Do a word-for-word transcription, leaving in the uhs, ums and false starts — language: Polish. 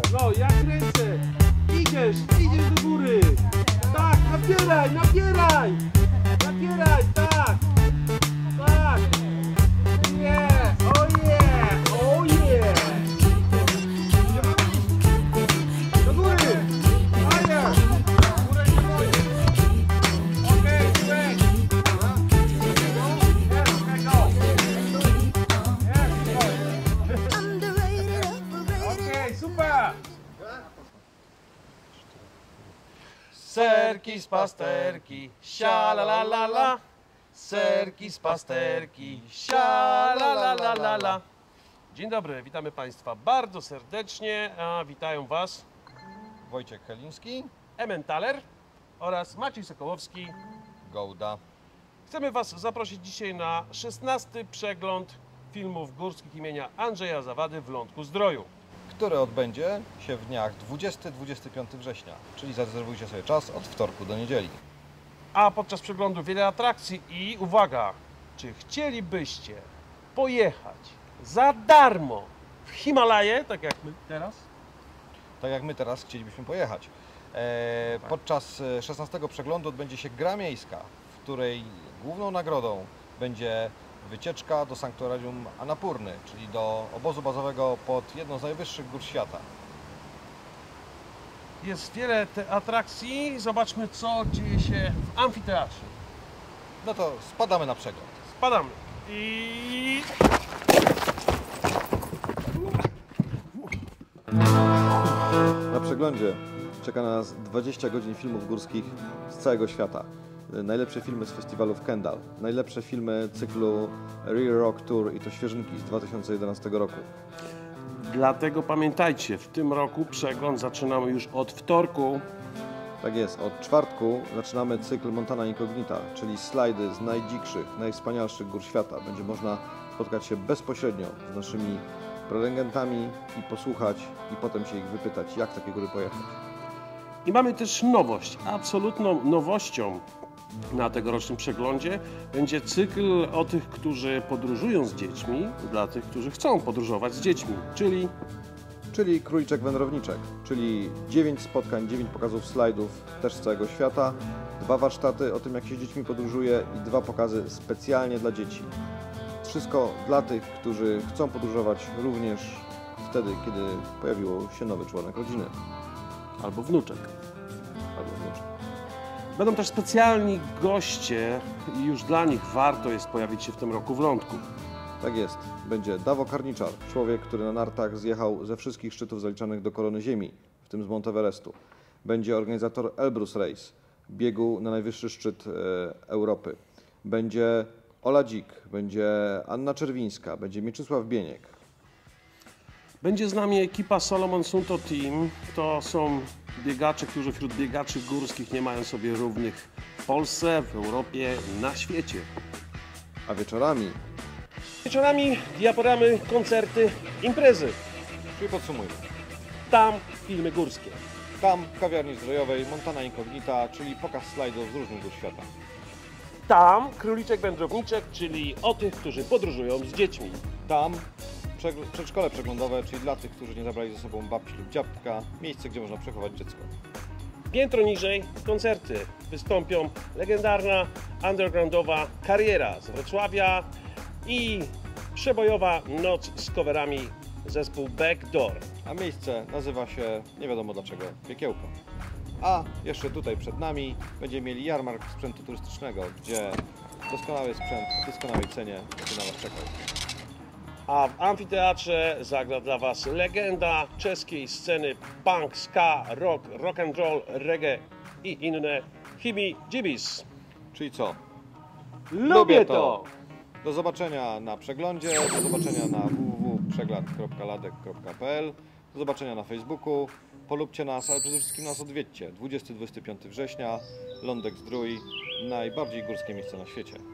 No, ja kręcę. Idziesz, idziesz do góry. Tak, napieraj, napieraj. Napieraj, tak. Tak. Yeah, oh yeah, oh yeah. Do góry. Higher. Górę, górę. Okej, okay, yes, okay, go. Okej, super. Serki z pasterki, sia la la la la. Serki z pasterki, sia la la la la la. Dzień dobry, witamy Państwa bardzo serdecznie. A witają Was Wojciech Heliński, Emmentaler oraz Maciej Sokołowski. Gołda. Chcemy Was zaprosić dzisiaj na szesnasty przegląd filmów górskich imienia Andrzeja Zawady w Lądku-Zdroju, Który odbędzie się w dniach dwudziestego do dwudziestego piątego września, czyli zarezerwujcie sobie czas od wtorku do niedzieli. A podczas przeglądu wiele atrakcji i uwaga, czy chcielibyście pojechać za darmo w Himalaje, tak jak my teraz? Tak jak my teraz chcielibyśmy pojechać. E, podczas szesnastego przeglądu odbędzie się gra miejska, w której główną nagrodą będzie wycieczka do sanktuarium Annapurny, czyli do obozu bazowego pod jedną z najwyższych gór świata. Jest wiele te atrakcji, zobaczmy co dzieje się w amfiteatrze. No to spadamy na przegląd. Spadamy i... Na przeglądzie czeka na nas dwadzieścia godzin filmów górskich z całego świata. Najlepsze filmy z festiwalu w Kendall, najlepsze filmy cyklu Real Rock Tour i to świeżynki z dwa tysiące jedenastego roku. Dlatego pamiętajcie, w tym roku przegląd zaczynamy już od wtorku. Tak jest, od czwartku zaczynamy cykl Montana Incognita, czyli slajdy z najdzikszych, najwspanialszych gór świata. Będzie można spotkać się bezpośrednio z naszymi prelegentami i posłuchać i potem się ich wypytać, jak takie góry pojechać. I mamy też nowość, absolutną nowością na tegorocznym przeglądzie będzie cykl o tych, którzy podróżują z dziećmi, dla tych, którzy chcą podróżować z dziećmi, czyli... Czyli Króliczek Wędrowniczek, czyli dziewięć spotkań, dziewięć pokazów slajdów też z całego świata, dwa warsztaty o tym, jak się z dziećmi podróżuje i dwa pokazy specjalnie dla dzieci. Wszystko dla tych, którzy chcą podróżować również wtedy, kiedy pojawił się nowy członek rodziny. albo wnuczek. Albo wnuczek. Będą też specjalni goście i już dla nich warto jest pojawić się w tym roku w Lądku. Tak jest. Będzie Dawo Karniczar, człowiek, który na nartach zjechał ze wszystkich szczytów zaliczanych do korony Ziemi, w tym z Mount Everestu. Będzie organizator Elbrus Race, biegu na najwyższy szczyt e, Europy. Będzie Ola Dzik, będzie Anna Czerwińska, będzie Mieczysław Bieniek. Będzie z nami ekipa Solomon Sunto Team. To są biegacze, którzy wśród biegaczy górskich nie mają sobie równych w Polsce, w Europie, na świecie. A wieczorami Wieczorami diaporamy, koncerty, imprezy. Czyli podsumujmy. Tam filmy górskie. Tam w kawiarni zdrojowej Montana Incognita, czyli pokaz slajdów z różnych gór świata. Tam Króliczek Wędrowniczek, czyli o tych, którzy podróżują z dziećmi. Tam przedszkole przeglądowe, czyli dla tych, którzy nie zabrali ze sobą babci lub dziadka, miejsce, gdzie można przechować dziecko. Piętro niżej koncerty. Wystąpią legendarna undergroundowa Kariera z Wrocławia i przebojowa noc z coverami zespół Backdoor. A miejsce nazywa się, nie wiadomo dlaczego, Piekiełko. A jeszcze tutaj przed nami będziemy mieli jarmark sprzętu turystycznego, gdzie doskonały sprzęt w doskonałej cenie będzie na Was czekał. A w amfiteatrze zagra dla Was legenda czeskiej sceny punk, ska, rock, rock and roll, reggae i inne Himi Jibis. Czyli co? Lubię to! Do zobaczenia na przeglądzie, do zobaczenia na w w w kropka przegląd kropka ladek kropka p l, do zobaczenia na Facebooku. Polubcie nas, ale przede wszystkim nas odwiedźcie. dwudziestego do dwudziestego piątego września, Lądek Zdrój, najbardziej górskie miejsce na świecie.